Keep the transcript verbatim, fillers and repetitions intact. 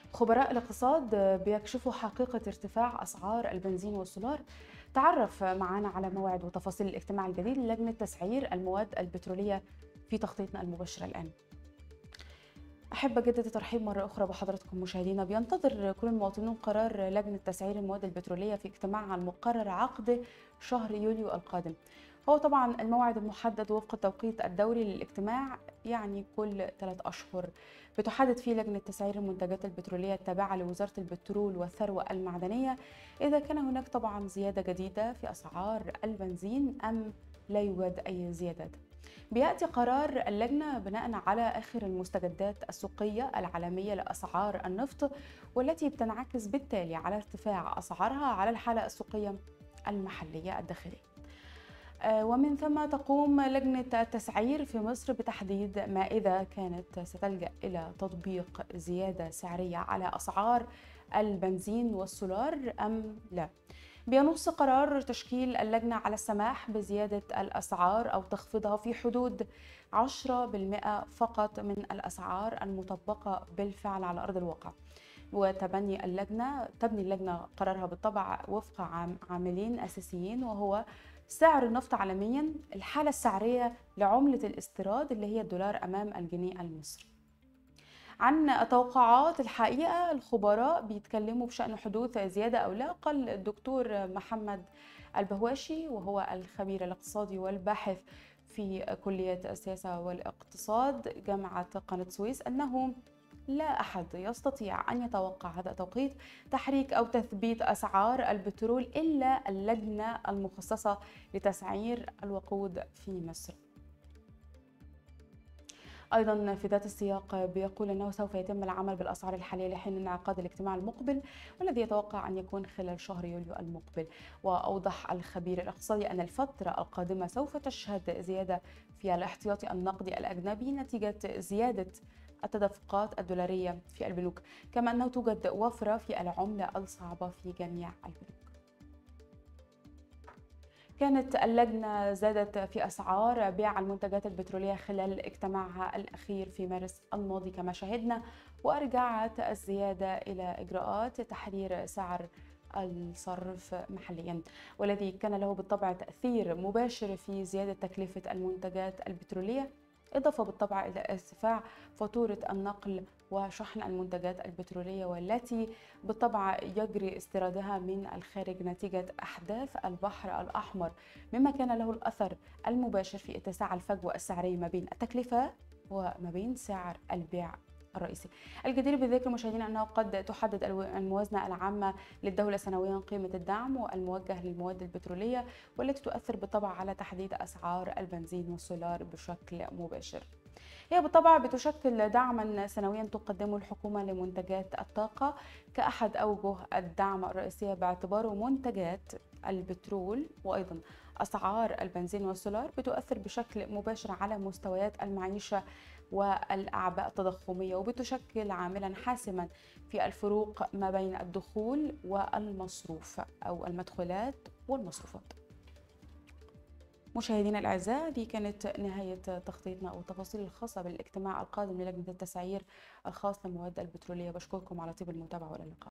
خبراء الاقتصاد بيكشفوا حقيقة ارتفاع أسعار البنزين والسولار. تعرف معنا على موعد وتفاصيل الاجتماع الجديد للجنة تسعير المواد البترولية في تغطيتنا المباشرة الآن. أحب أجدد الترحيب مرة أخرى بحضراتكم مشاهدينا. بينتظر كل المواطنون قرار لجنة تسعير المواد البترولية في اجتماعها المقرر عقد شهر يوليو القادم. هو طبعا الموعد المحدد وفق التوقيت الدوري للاجتماع، يعني كل ثلاث أشهر بتحدد فيه لجنة تسعير المنتجات البترولية التابعة لوزارة البترول والثروة المعدنية إذا كان هناك طبعا زيادة جديدة في أسعار البنزين أم لا يوجد أي زيادات. بيأتي قرار اللجنة بناء على آخر المستجدات السوقية العالمية لأسعار النفط، والتي بتنعكس بالتالي على ارتفاع أسعارها على الحالة السوقية المحلية الداخلية. آه، ومن ثم تقوم لجنة التسعير في مصر بتحديد ما إذا كانت ستلجأ إلى تطبيق زيادة سعرية على أسعار البنزين والسولار أم لا. بينص قرار تشكيل اللجنة على السماح بزيادة الأسعار أو تخفيضها في حدود عشرة بالمئة فقط من الأسعار المطبقة بالفعل على أرض الواقع. وتبني اللجنة تبني اللجنة قرارها بالطبع وفق عام- عاملين أساسيين، وهو سعر النفط عالميا، الحالة السعرية لعملة الاستيراد اللي هي الدولار أمام الجنيه المصري. عن توقعات الحقيقة الخبراء بيتكلموا بشأن حدوث زيادة أو لا. قال الدكتور محمد البهواشي وهو الخبير الاقتصادي والباحث في كلية السياسة والاقتصاد جامعة قناة السويس أنه لا أحد يستطيع أن يتوقع هذا التوقيت تحريك أو تثبيت أسعار البترول إلا اللجنة المخصصة لتسعير الوقود في مصر. أيضا في ذات السياق بيقول أنه سوف يتم العمل بالأسعار الحالية لحين انعقاد الاجتماع المقبل، والذي يتوقع أن يكون خلال شهر يوليو المقبل. وأوضح الخبير الاقتصادي أن الفترة القادمة سوف تشهد زيادة في الاحتياطي النقدي الأجنبي نتيجة زيادة التدفقات الدولارية في البنوك، كما أنه توجد وفرة في العملة الصعبة في جميع البنوك. كانت اللجنة زادت في أسعار بيع المنتجات البترولية خلال اجتماعها الأخير في مارس الماضي كما شاهدنا، وأرجعت الزيادة إلى إجراءات تحرير سعر الصرف محليا، والذي كان له بالطبع تأثير مباشر في زيادة تكلفة المنتجات البترولية، إضافة بالطبع إلى ارتفاع فاتورة النقل وشحن المنتجات البترولية، والتي بالطبع يجري استيرادها من الخارج نتيجة أحداث البحر الأحمر، مما كان له الأثر المباشر في اتساع الفجوة السعرية ما بين التكلفة وما بين سعر البيع الرئيسي. الجدير بالذكر مشاهدينا أنه قد تحدد الو- الموازنة العامة للدولة سنويا قيمة الدعم والموجه للمواد البترولية، والتي تؤثر بالطبع على تحديد أسعار البنزين والسولار بشكل مباشر. هي بالطبع بتشكل دعما سنويا تقدمه الحكومة لمنتجات الطاقة كأحد أوجه الدعم الرئيسية، باعتباره منتجات البترول وأيضا أسعار البنزين والسولار بتؤثر بشكل مباشر على مستويات المعيشة والأعباء التضخمية، وبتشكل عاملا حاسما في الفروق ما بين الدخول والمصروف أو المدخولات والمصروفات. مشاهدينا الأعزاء، دي كانت نهاية تغطيتنا أو التفاصيل الخاصة بالاجتماع القادم للجنة التسعير الخاص للمواد البترولية. بشكركم على طيب المتابعة، وإلى اللقاء.